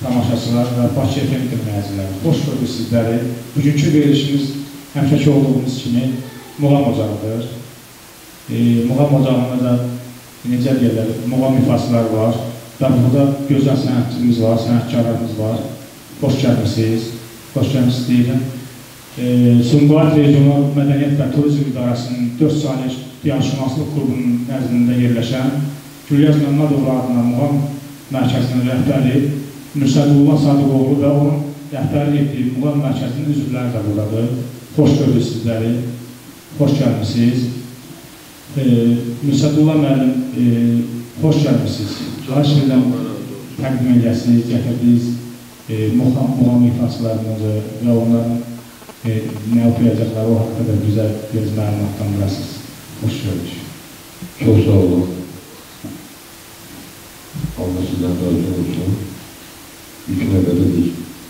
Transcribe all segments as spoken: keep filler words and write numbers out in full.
tamaşaçılar və Bakı F M dinləyiciləri, xoş gördük sizləri. Bugünkü verilişimiz həmişəki olduğumuz kimi muğam ocağıdır. E, muğam ocağında da necə deyirlər, muğam ifasılar var və burada gözəl sənətçimiz var, sənətkarlarımız var. Xoş gəlmişsiniz, xoş gəlmişsiniz deyirəm. E, Sumqayıt Regional Mədəniyyət və Turizm İdarəsinin dörd saylı Diyarşünaslıq qrupunun nəzdində yerləşən Gülyaz Məmmədov adına muğam mərkəzinin rəhbəri Mürsədullah Sadıqoğlu və onun rəhbərlik etdiyi muğam mərkəzinin üzvləri də buradadır. Xoş gördük sizləri, xoş gəlmişsiniz. E, Mürsədullah müəllim, e, xoş gəlmişsiniz. Xahiş edirəm, təqdim edəsiniz, gətirdiniz e, muğam, muğam ifaslarınızı və onların e, nə oxuyacaqları o haqqda da bizə göz məlumatlandırasınız. Xoş gördük. Çox sağ olun. Allah sizdən razı olsun. İlk növbədə biz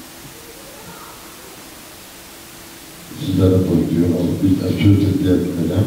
sizlərə borcluyuq, biz söz deyə bilmirəm.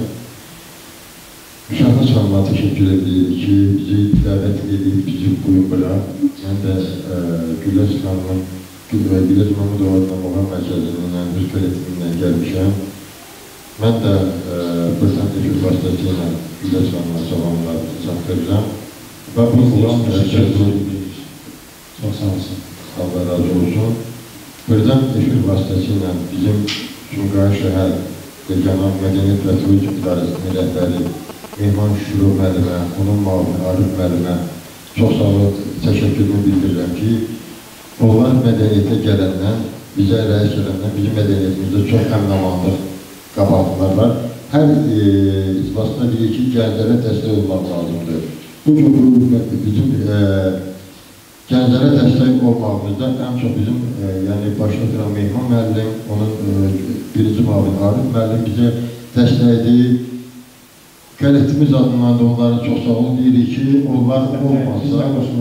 Uşaqla çalmağa təşəkkür edirik ki, bizi dəvət edib, bizi buyur bura. Mən də Gülyaz xanımın, Gülyaz Məmmədov muğam mərkəzinin öz kolektivindən gəlmişəm. Mən də buradan efir vasitəsilə Gülyaz xanımla salamlar çatdıracağım. Və bu muğam mərkəzinin çox sağ olsun. Allah razı olsun. Buradan efir vasitəsilə bizim Sumqayıt şəhər Regional Mədəniyyət və Turizm İdarəsinin rəhbəri Mehman Şükürov müəllimə, onun müavini Arif müəllimə çox sağ olun, təşəkkürümü bildirirəm ki, onlar mədəniyyətə gələndən, bizə rəis gələndən, bizim mədəniyyətimizdə çox əmnamanlıq qabartılar. Hər e, iclasında deyir ki, gənclərə dəstək olmaq lazımdır. Bu gün bizim e, gənclərə dəstək olmağımızda ən çox bizim e, yəni başda duran Mehman müəllim, onun e, birinci müavini Arif müəllim bizə dəstəkdir. Kollektivimiz adından da onlara çox sağ olun deyirik ki, onlar olmasa,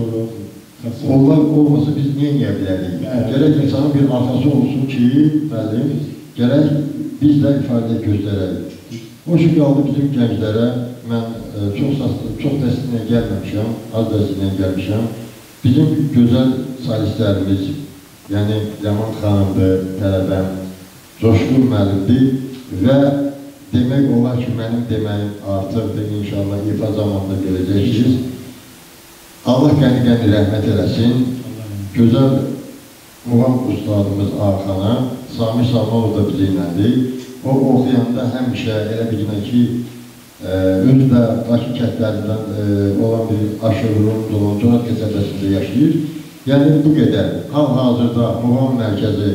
onlar olmasa biz niyə niyə bilərik? Gərək insanın bir arxası olsun ki, müəllim, gərək biz də ifadə göstərək. O ki, qaldı bizim gənclərə, mən çox, çox dəstəyə gəlməmişəm, az dəstəyə gəlmişəm. Bizim gözəl solistlərimiz, yəni Ləman xanımdır, tələbəm, Coşqun müəllimdir və demək olar ki, mənim deməyim artıqdır, inşallah ifa zamanında görəcəksiniz. Allah qəni-qəni rəhmət eləsin. Gözəl muğam ustadımız Arxana, Sami Salmanov da bizimlədir. O oxuyanda həmişə elə bilginə ki, öz də Bakı kətlərindən olan bir aşırılığın Dolancorat qəsəbəsində yaşayır. Yəni bu qədər. Hal-hazırda muğam mərkəzi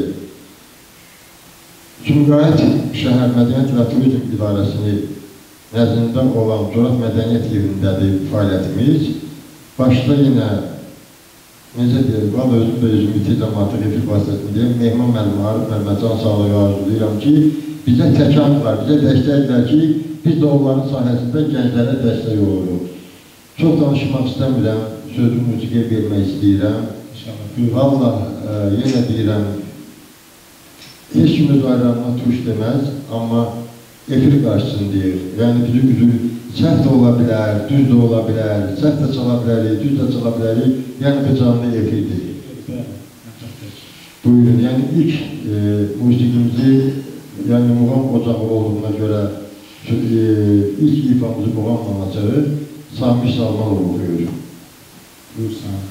Sumqayıt şəhər Mədəniyyət və Turizm İdarəsinin nəzdində olan Corat Mədəniyyət evindədir fəaliyyətimiz. Başda yenə, necə deyir, valla özüm də özüm itirəm artıq efir vasitəsində deyəm, Mehman müəllim, Arif müəllimə can sağlığı arzulayıram ki, bizə təkandılar, bizə dəstəklər ki, biz də onların sahəsində gənclərə dəstək oluruq. Çox danışmaq istəmirəm, sözü musiqiyə vermək istəyirəm. Valla, yenə deyirəm, heç kim öz ayrılığına tuş deməz, amma efir qarşısını deyir. Yəni bizim üzül səhv də ola bilər, düz də ola bilər, səhv də çala bilərik, düz də çala bilərik. Yəni bu canlı efirdir. Buyurun, yəni ilk e, musiqimizi, yəni muğam ocağı olduğuna görə e, ilk ifamızı muğamla açarıq, Sami Salmanov oxuyur. Buyursan.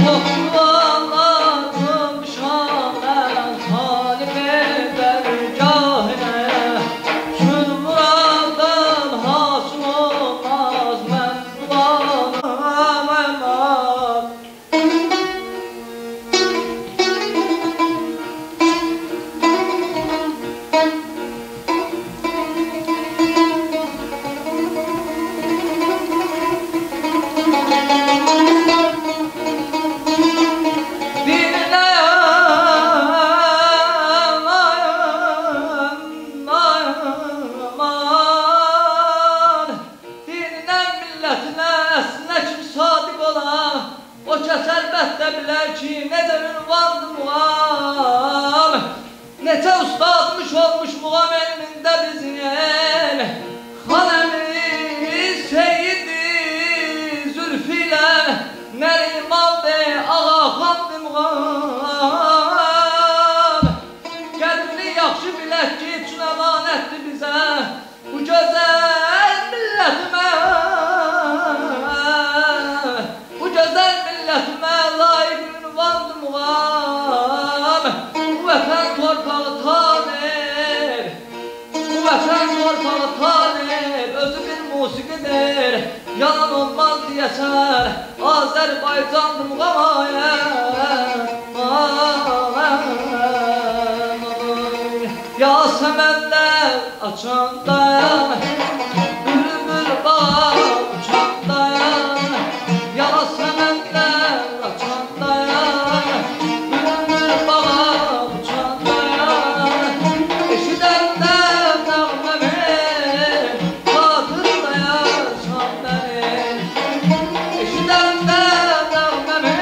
Yalan olmaz diyesen Azerbaycan'dır muğamaya Yasemenler açan dayan Bülbül bağ uçan dayan Yasemenler açan dayan Bülbül bağ uçan dayan Eşidenler nağmemi hatırlayarsan beni Eşidenler nağmemi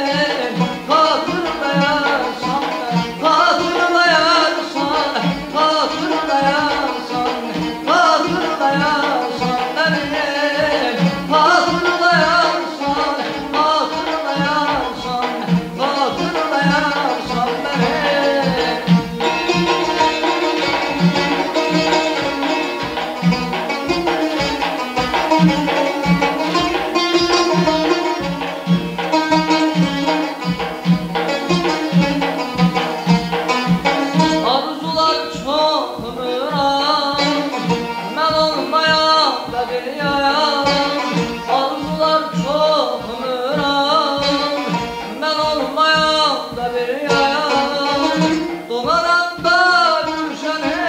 hatırlayarsan beni Hatırlayarsan, hatırlayarsan, hatırlayarsan beni Hatırlayarsan, hatırlayarsan, hatırlayarsan beni Arzular çok ömüran Ben olmayan da bir yayan Arzular çok ömüran Ben olmayan da bir yayan Donaran da gülşeni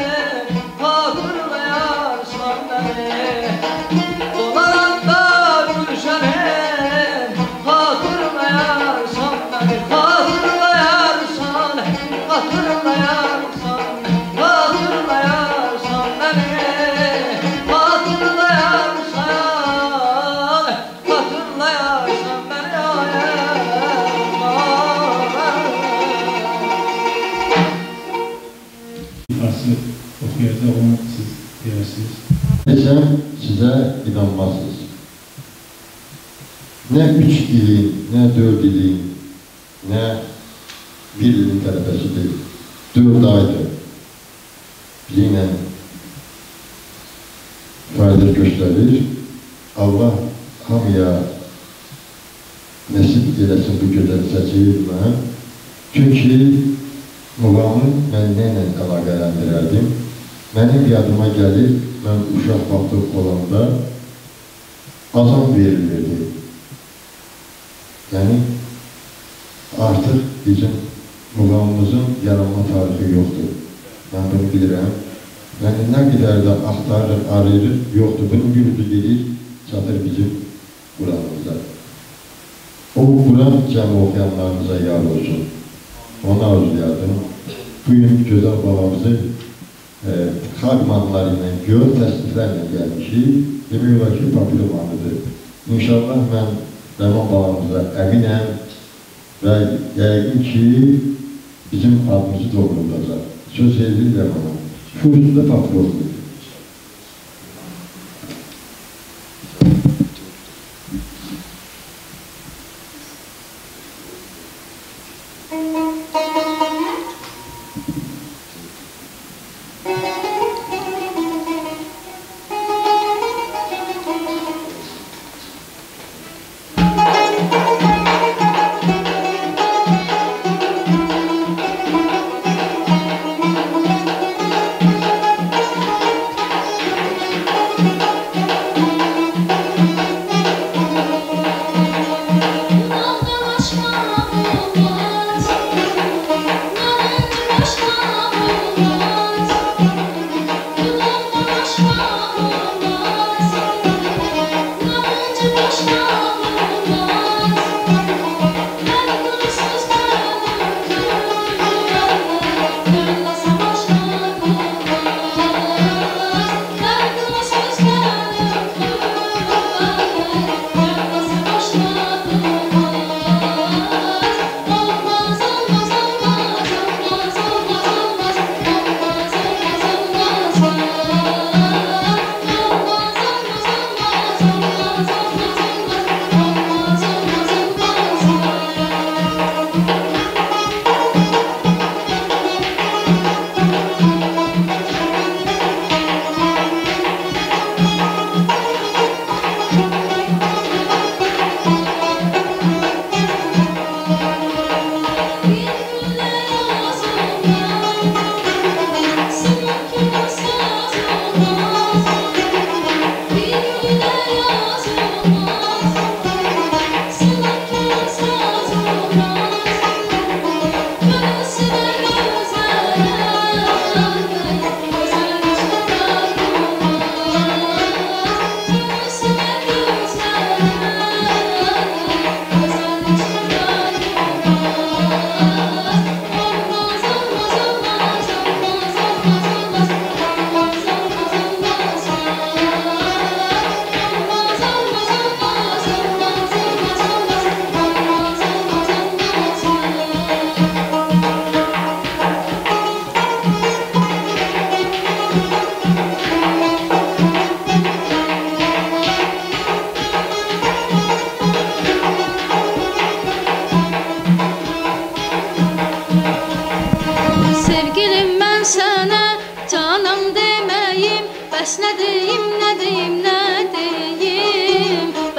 hatırlayarsan beni Donaran da gülşeni hatırlayarsan beni Hatırlayarsan, hatırlayarsan, hatırlayarsan beni Hatırlayarsan, hatırlayarsan beni Aslı okuyacaq onu siz deyirsiniz. Desem size inanmazsınız. Ne üç ilin, ne dört ilin, ne bir ilin tələbəsi değil. Dört aydır. Yine fayda gösterir. Allah hamıya nəsib eləsin bu gözəl səçiyirmə. Çünki muğamı mən nə ilə əlaqələndirərdim? Mənim yadıma gəlir, mən uşaq vaxtı olanda azam verilirdi. Yəni, artıq bizim muğamımızın yaranma tarihi yoxdur. Mən bunu bilirəm. Yəni, nə qədər də axtarır, arayırır, yoxdur. Bunun günüdür gelir, çatır bizim Quranımıza. O Quran cəmi oxuyanlarımıza yar olsun. Ona arzulayardım. Bugün gözəl babamızı e, xalq mahnıları ilə, gör təsniflərlə gəlmişik. Demək olar ki, papilo mahnıdır. İnşallah mən Rəman babamıza əminəm və yəqin ki, bizim adımızı doğrulacaq. Söz verir Rəman'a. Şu üstündə papilozdur.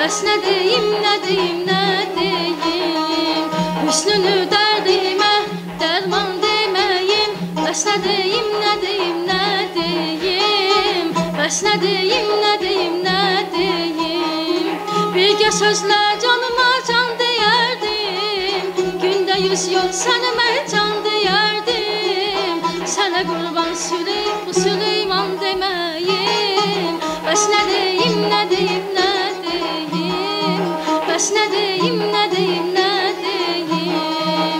bəs nə deyim, nə deyim, nə deyim. Hüsnünü dərdimə dərman deməyim, bəs nə deyim, nə deyim, nə deyim. Bəs nə deyim, nə deyim, nə deyim. Birgə sözlə canıma can deyərdim, gündə yüz yol səni mən can deyərdim. Sənə qurban Süleyman, bu Süleyman deməyim. Bəs nə deyim, nə deyim, nə deyim. Bəs nə deyim, nə deyim, nə deyim.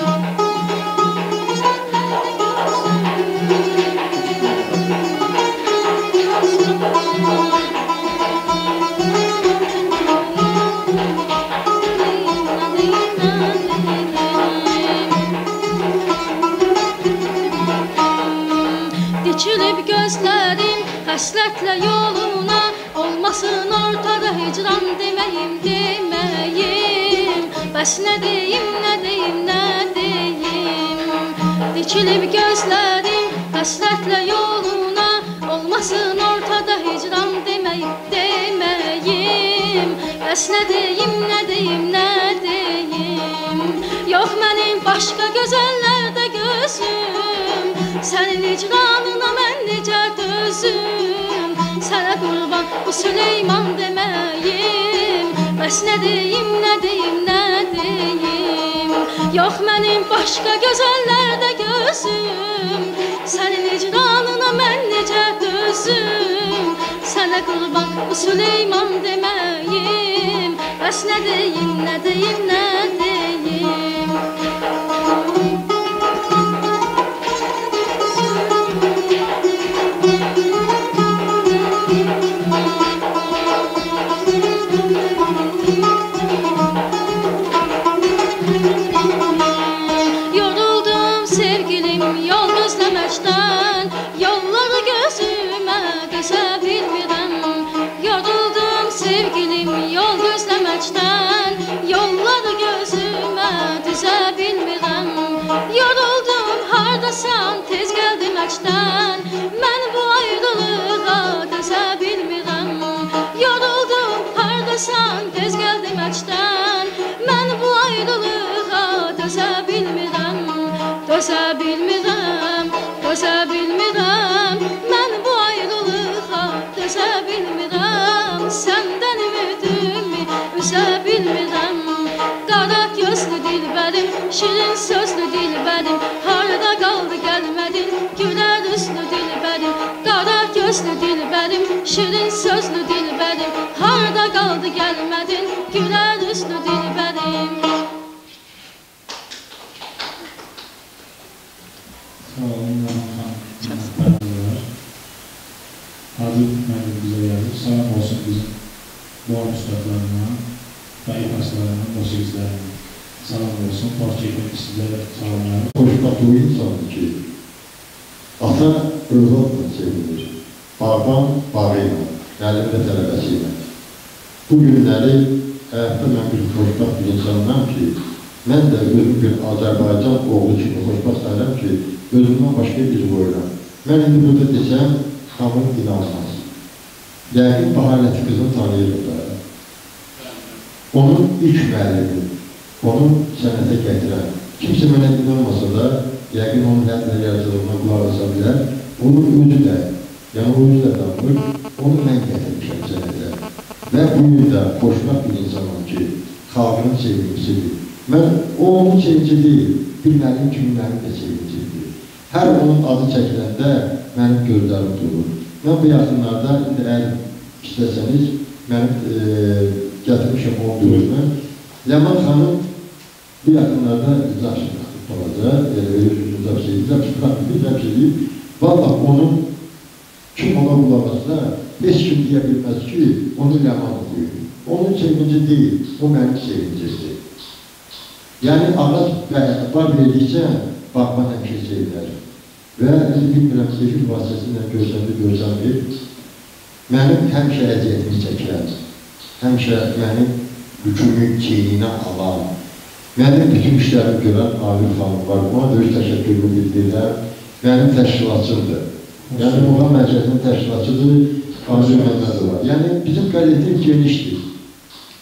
Dikilib gözlərim həsrətlə yoluna, olmasın ortada hicran deməyim, deməyim. Bəs nə deyim, nə deyim, nə deyim. Dikilib gözlərim həsrətlə yoluna, olmasın ortada hicran deməyim, deməyim. Bəs nə deyim, nə deyim, nə deyim. Yox mənim başqa gözəllərdə gözüm, sənin icranına mən necə dözüm. Sənə qurban bu Süleyman deməyim. Bəs nə deyim, nə deyim, nə deyim. Yox mənim başqa gözəllərdə gözüm, sənin icranına mən necə dözüm. Sənə qurban bu Süleyman deməyim. Bəs nə deyim, nə deyim, nə deyim. Yoruldum sevgilim yol gözləməkdən, yolları gözümə dözə bilmirəm. Yoruldum sevgilim yol gözləməkdən, yolları gözümə dözə bilmirəm. Yoruldum hardasan tez gəl deməkdən, mən bu ayrılığa dözə bilmirəm. Yoruldum hardasan tez gəl deməkdən, mən bu ayrılığa dözə bilmirəm. Dözə bilmirəm, dözə bilmirəm. Mən bu ayrılığa dözə bilmirəm. Səndən ümidimi üzə bilmirəm. Qara gözlü dilbərim, şirin sözlü dilbərim, harda qaldı gəlmədin, gülər üzlü dilbərim. Qara gözlü dilbərim, şirin sözlü dilbərim, harda qaldı gəlmədin, gülər üzlü dilbərim. Sağ olun, Ramazan. Adil müəllim bizə yazır. Salam olsun bizim boğam üstadlarına, qayıp aslarına, musiqizlərine. Salam olsun, baş keyfiyeti sizlərə salamlarım. Xoşbəxt o insandır ki, ata övladla sevilir, bağban bağı ilə, müəllim və tələbəsi ilə. Bu günləri həyatda mən bir xoşbəxt bir insandan ki, mən də özüm bir Azərbaycan oğlu kimi xoşbəxt sayıram ki, özümdən başqa bir qoyuram. Mən indi burada desəm, hamın inanmaz. Yəqin Baharəti qızını tanıyırım da. Onun ilk müəllimi, onu sənətə gətirən, kimsə mənə inanmasa da, yəqin onun hədlə yaratıldığına qulaq asa bilər, onun özü də, yəni o özü də danılır, onu mən gətirmişəm sənətə. Və bu gün də xoşbəxt bir insanım ki, xalqının sevgisidir. Mən o onun sevinci deyil, bir mənim kimi mənim də sevincidir. Hər onun adı çəkiləndə mənim gözlərim durur. Mən bu yaxınlarda, indi əgər istəsəniz, mənim e, gətirmişəm onun dövrünü. Ləman xanım bu yaxınlarda zəbşi bıraxıb olacaq, özünün zəbşi edib, zəbşi bıraxıb, zəbşi edib. Valla onun kim ona bulamazsa, heç kim deyə bilməz ki, onu Ləman oxuyur. Onun sevinci deyil, o mənim sevincisi. Yəni, ağac var verdikcə, baxma həmişə sevilər. Və indi bilmirəm, efir vasitəsilə gözləndi, gözləmir. Mənim həmişə əziyyətimi çəkən, həmişə mənim hükümü çeynine alan, mənim bütün işlərimi görən Arif xanım var. Ona da öz təşəkkürümü bildirirəm. Mənim təşkilatçımdır. Yəni, Muğam Mərkəzinin təşkilatçıdır, Arif Məmmədov var. Yəni, bizim qəzetin genişdir.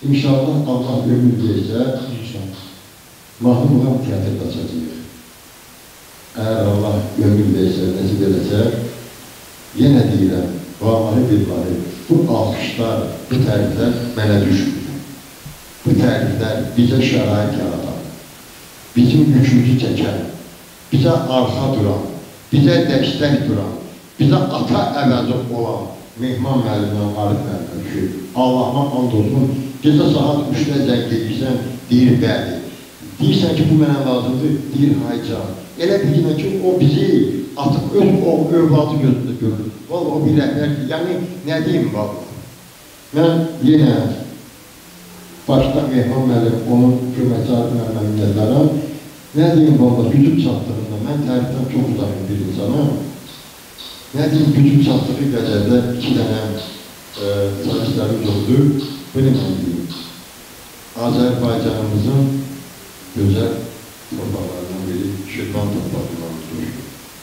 İnşallah Allah ömür versə, İnşallah. mahnı muğam teatrda açacağıq. Əgər Allah ömür versə, nəsib eləsə, yenə deyirəm, vallahi billahi, bu alqışlar, bu təriflər mənə düşmür. Bu təriflər bizə şərait yaratan, bizim gücümüzü çəkən, bizə arxa duran, bizə dəstək duran, bizə ata əvəzi olan Mehman müəllimdən Arif müəllimə ki, Allahıma and olsun, gecə saat üçdə zəng edirsən, deyir bəli. Deyirsən ki, bu mənə lazımdır, deyir haycan. Elə bilginə ki, o bizi atıb, öz o övladı gözündə görür. Valla o bir rəhbər ki, yəni nə deyim valla? Mən yenə başda Mehman müəllim, onun hörmətli Arif müəllimə minnətlərəm. Nə deyim valla, gücüm çatdığında, mən tərifdən çox uzaqım bir insanım. Nə deyim, gücüm çatdığı qədərdə iki dənə çalışlarımız oldu. Bunu mən deyim. Azərbaycanımızın gözəl torpaqlarından biri Şirvan torpaqlarından olmuşdur.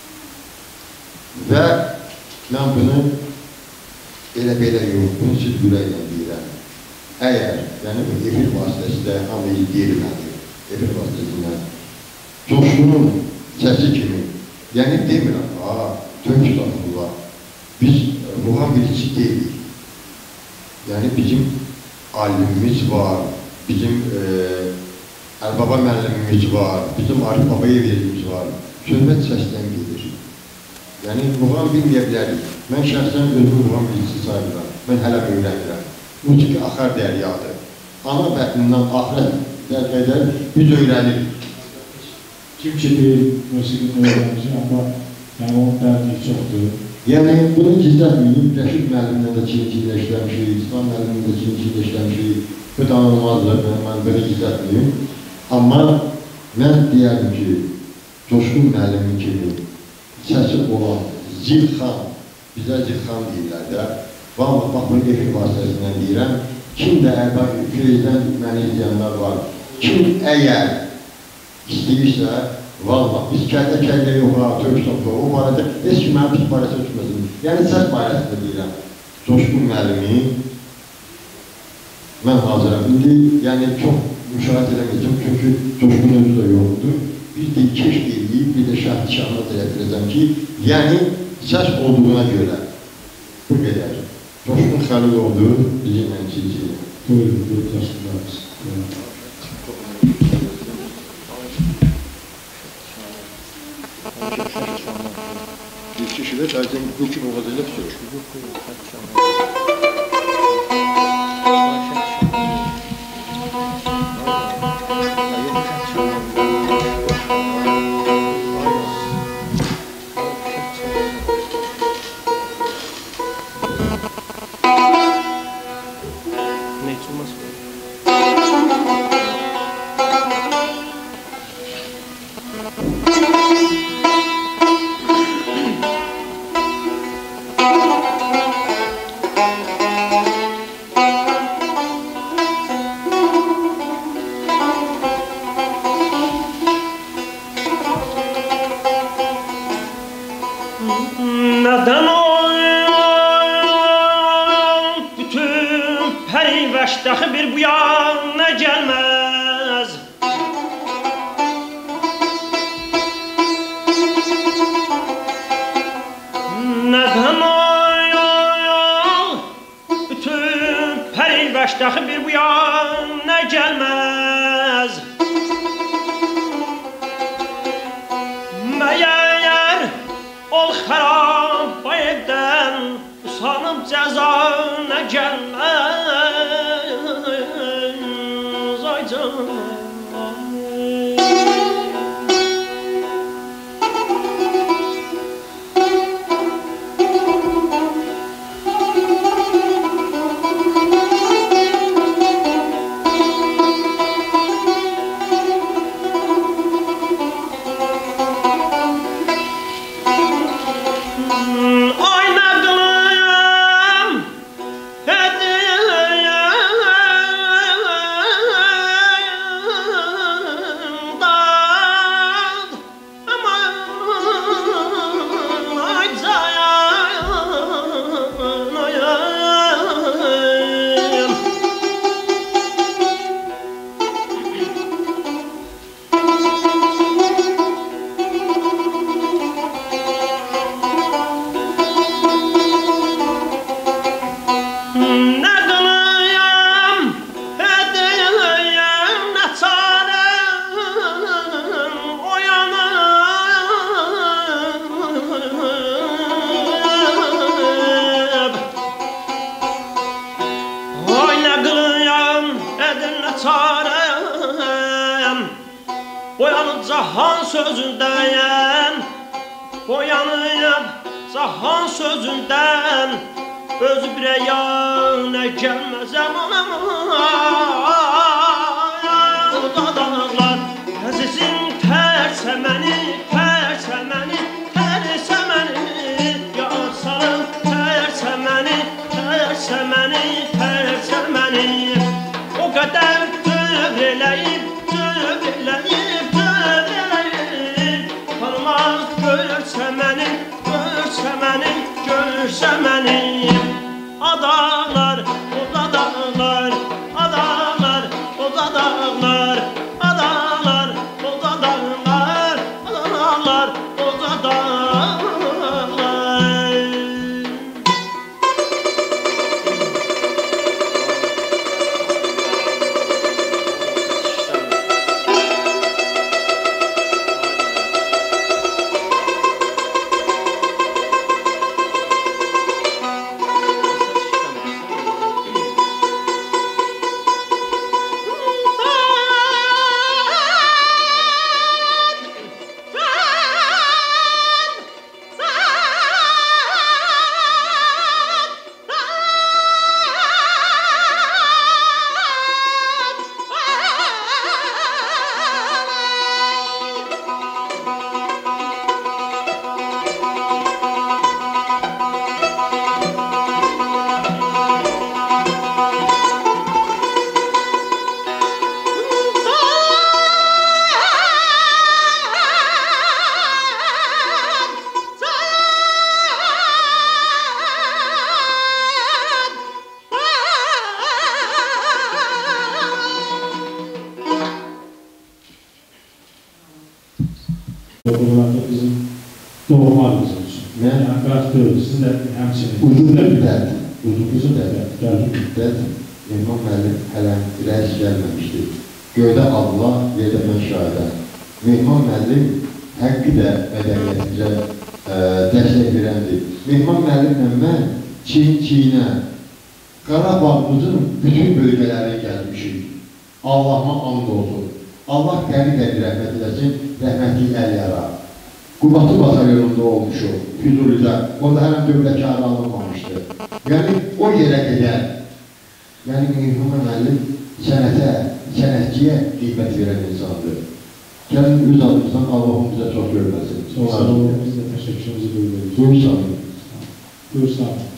Və mən bunu elə-belə yox, bunu siz ürəklə deyirəm. Əgər, yəni bu efir vasitəsində hamıyı deyirmədir, efir vasitəsində Coşkunun səsi kimi, yəni demirəm, aa, tök tutaqlılar, biz muğam birisi deyilik. Yəni bizim alimimiz var, bizim Ərbaba müəllimimiz var, bizim Arif Babayevimiz var, söhbət səsdən gedir. Yəni muğam bilməyə bilərik. Mən şəxsən özümü muğam birisi sayıram, mən hələ öyrənirəm. Musiqi axar dəryadır. Ana bətnindən axirət dərqədə biz öyrənirik. Kim ki deyil, musiqini öyrənmişim, amma yəni onun dərdi çoxdur. Yəni bunu gizlətməyim, Rəşid müəllimlə də çincilə işləmişik, İslam müəllimlə də çincilə işləmişik. Bu danılmazdır, mən belə gizlətməyim. Amma mən deyərdim ki, Coşkun müəllimin kimi səsi olan Zilxan, bizə Zilxan deyirlər də, valla bax bunu efir vasitəsindən deyirəm, kim də ərbaq filizdən məni izləyənlər var, kim əgər istəyirsə, valla biz kəllə-kəllə yox, tök topla, o barədə heç ki mənim pis barəsə tutmasın. Yəni səs barəsində deyirəm, Coşkun müəllimi mən hazıram. İndi yəni çox müşahid eləməyəcəm, çünki Coşkun özü də yoxdur. Bir də keşk eləyib, bir də şəhid şahına dirəkdirəcəm ki, yəni səs olduğuna görə bu qədər. Coşkun Xəlil oldu, bizim məncilci. Buyurun, buyurun, Coşkunlarımız. Bir kişiyle zaten bu kim o kadar yapıyor. Neden o bütün periveştəxi bir bu yana gelmez? Neden o bütün periveştəxi bir bu yana gelmez? Meğer ol xarab evdən usanıb cəzana gəlməz, ay canım. Boyanıb cahan sözündən, boyanıb cahan sözündən, öz birəyanə gəlməzəm anam. Dağlar əzizim tərsə məni, tərsə məni, tərsə məni, yar salım tərsə məni, tərsə məni, tərsə məni. O qədər dövr eləyib, dövr eləyib, dövr eləyib, tanımaz görsə məni, görsə məni, görsə məni. Adağlar, o da dağlar, adağlar, o da dağlar, adağlar, o da dağlar, adağlar, o da dağlar. Buralarda bizim doğma bizim için. Yani bıraktığımız sizin de hemşire. Uzun müddət, uzun Uzun müddət, müddət, uzun müddət Mehman müəllim hələ rəis gəlməmişdi. Göydə Allah, yerdə mən şahidə. Mehman müəllim həqqi də mədəniyyətimizə dəstək verəndir. Mehman müəllimlə mən çiyin-çiyinə Qarabağımızın bütün bölgələrine gəlmişik. Allah'ıma and olsun. Allah qəri-qəri rəhmət edəsin, rəhmətli əl yara. Qubatı batalyonunda olmuşuq, Füzulidə. Orada hələm dövlətkarı alınmamışdı. Yəni, o yerə qədər, yəni Mehman müəllim sənətə, sənətçiyə qiymət verən insandır. Gəlin, öz adımızdan Allah'ın bizə çox görməsin. Çox sağ olun, biz də təşəkkürümüzü buyuruyoruz. Buyur sağ olun. Buyur sağ olun.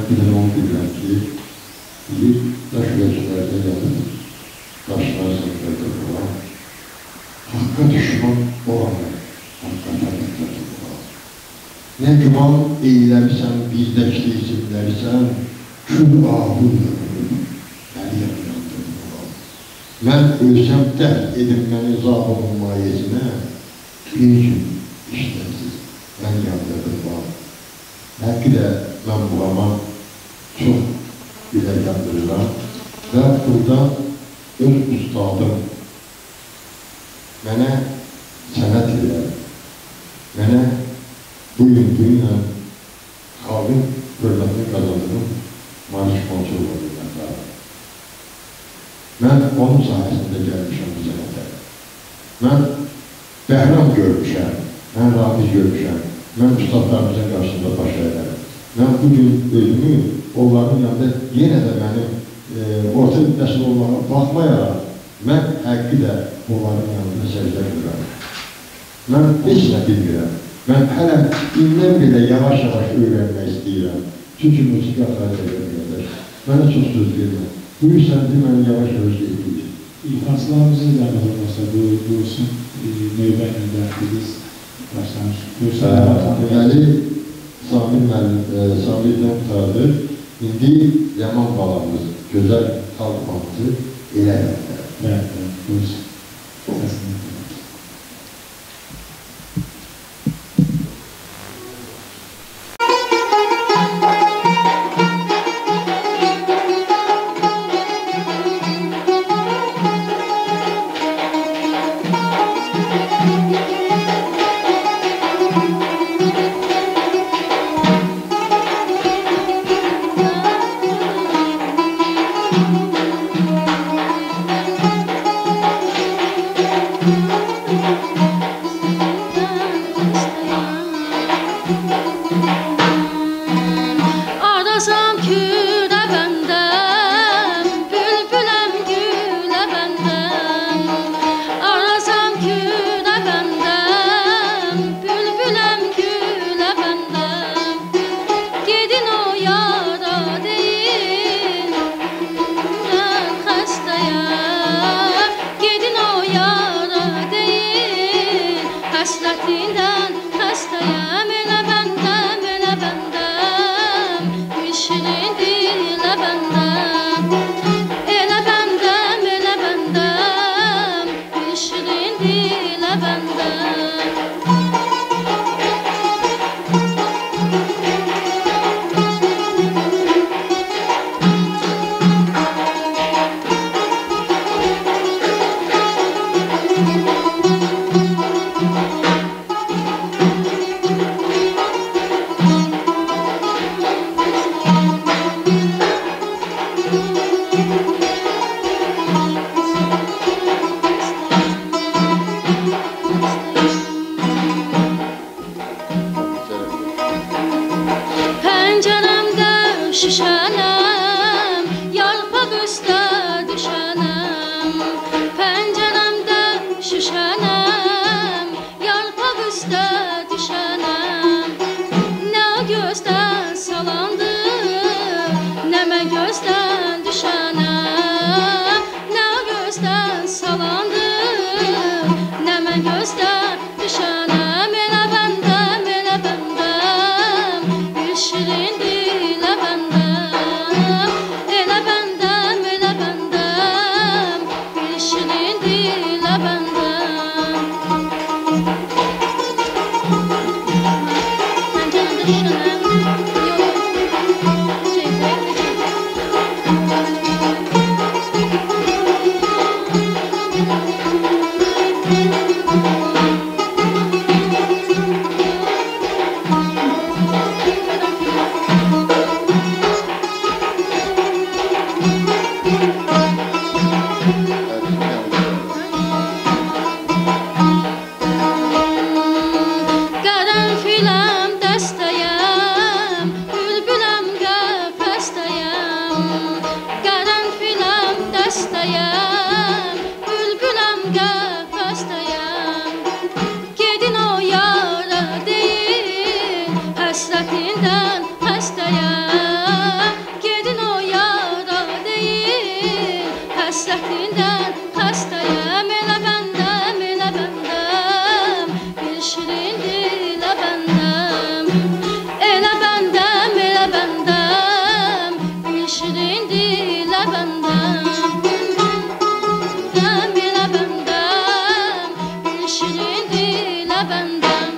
bir də onu bilirəm ki, bir daş ölçülərdə yazır, daşlar sınırdır olan, haqqa düşman olanlar, haqqa tərəfdir olan. Nə güman eyləmisən, bizdəkli isimlərisən, kül ağır yönür, məni yandır olan. Mən ölsəm dərd edim məni zahımın mayesinə, bir gün işləsiz, mən yandırdım olan. Həqqi də mən bulama çox bilə yandırıram və burada öz ustadım mənə sənət ilə, mənə bugün bugünlə xalqın hörmətini qazandığım Marş Mançoğlu məqalı. Mən onun sayəsində gəlmişəm bu sənətə. Mən Bəhram görmüşəm, mən Rafiz görmüşəm, mən ustadlarımızın qarşısında baş əyərəm. Mən bugün özümü onların yanında yenə də mənim e, orta nəsil olmağa baxmayaraq, mən həqqi də onların yanında səcdə qıram. Mən heç nə bilmirəm. Mən hələ indən belə yavaş-yavaş öyrənmək istəyirəm. Çünki musiqi axarı öyrənməkdir. Mənə çox söz verirəm. Buyursan, mən yavaş-yavaş deyildir. İlhaslarımızı da olmasa bu dursun, növbə ilə biz başlamış. Deməli, Samir müəllim, Samirdən qurtardır. İndi Yaman balamız, gözəl xalq mahnısı elə yapdı. Evet, buyursun. Səsini. Şirin dile benden şirindir elə bəndəm, elə bəndəm, elə bəndəm, gül şirindir elə bəndəm, elə bəndəm, gül şirindir elə bəndəm.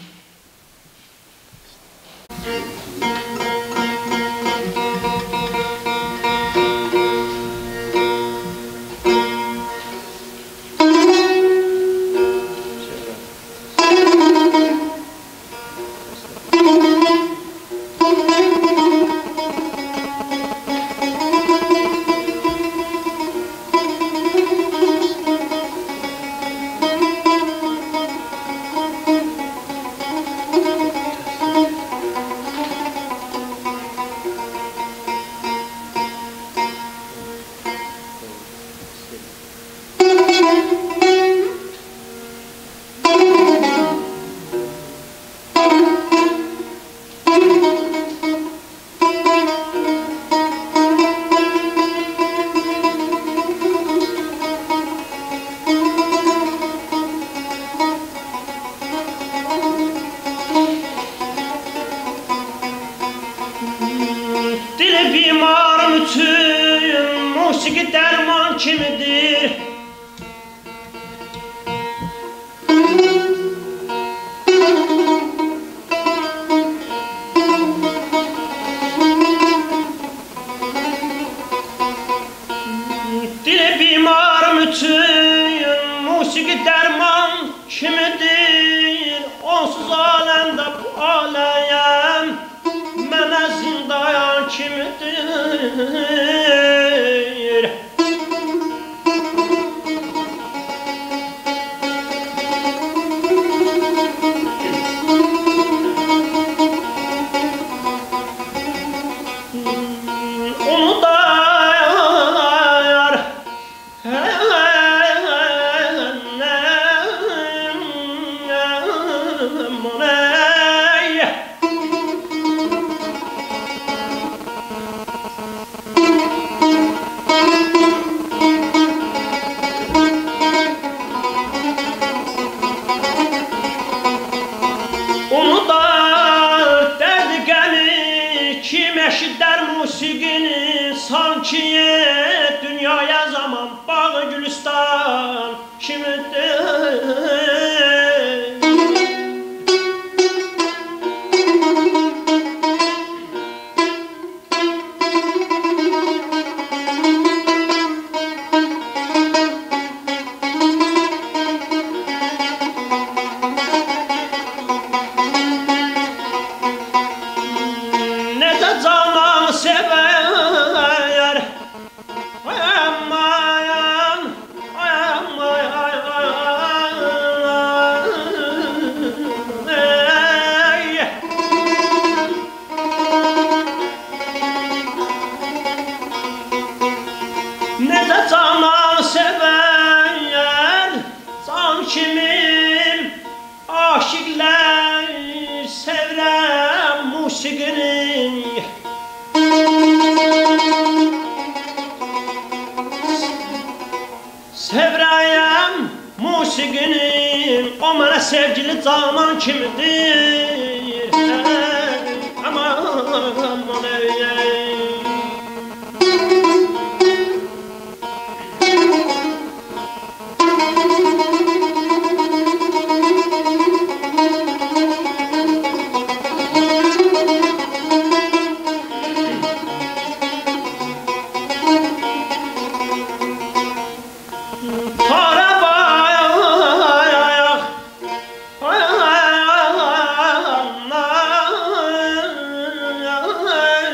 Dili bimarım üçün musiqi dərman kimidir. Dili bimarım üçün musiqi dərman kimidir. Onsuz aləmdə bu aləyəm mənə zindayan kimidir. Onu da yar onu da dərdi qəmi kim eşidər musiqini, sanki dünyaya zaman bağı gülistan kimidir. Necə canım sevər, ay aman, ay aman, ay ay. Necə canım sevər, can kimim aşiqlər sevirəm musiqini. Sevrəyəm musiqini, o mənə sevgili canan kimidir. Aman, aman, ey, ey. Ay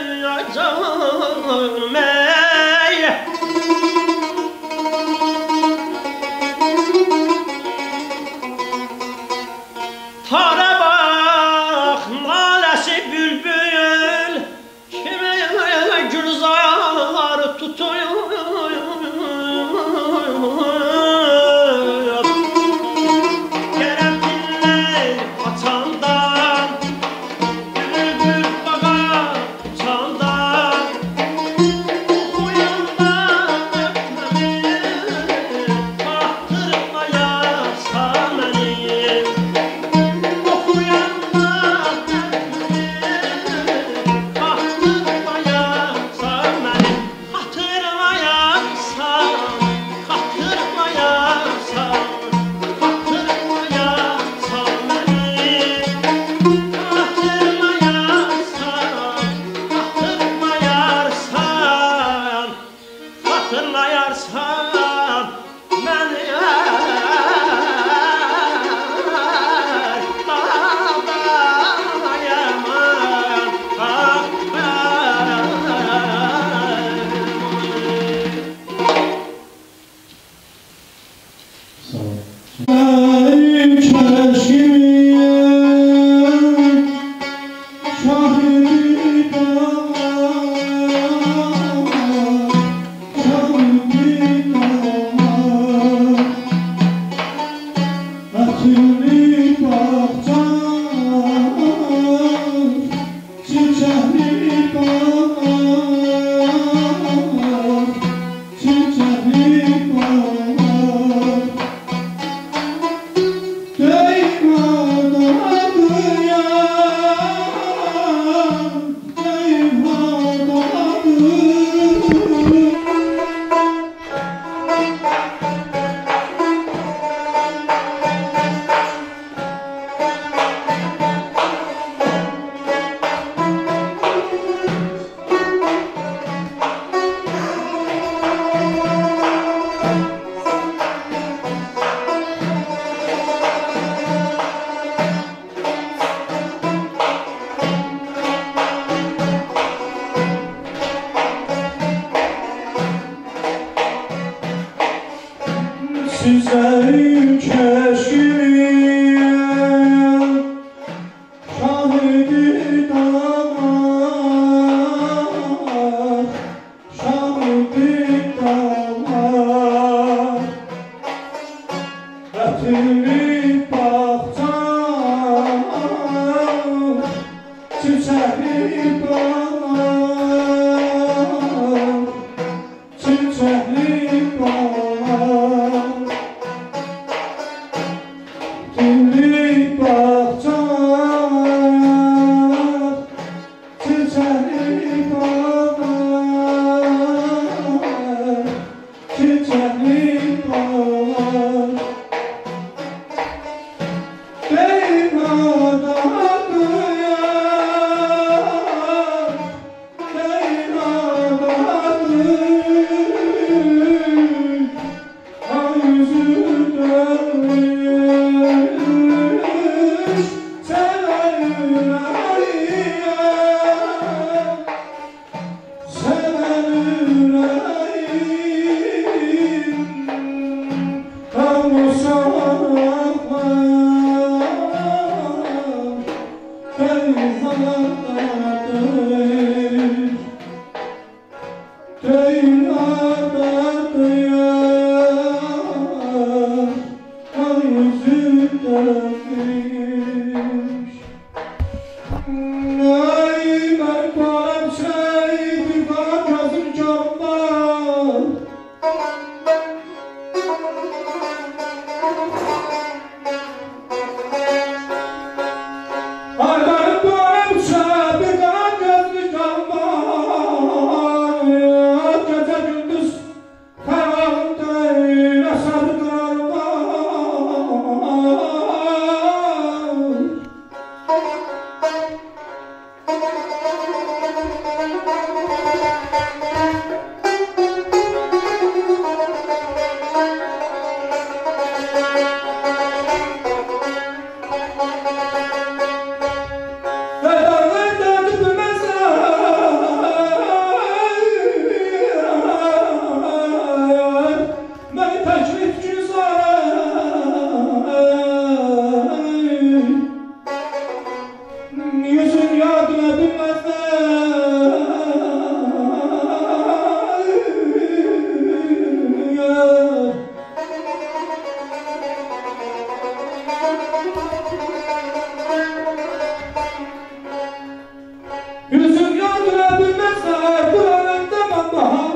Yüzüm yandırabilmez ayaklarında ben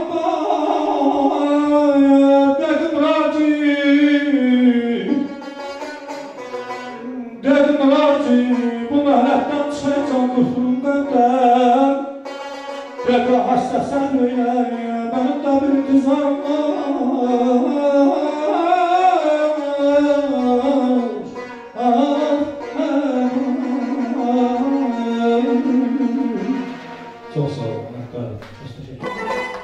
Muhammed dedim Raci, dedim Raci, bu mehletten çıkacağım kurtulum benden. Dedi hasta sen öyle, benim de bir intizam var. Çok sağ olun. Allah razı olsun. Çok teşekkür ederim.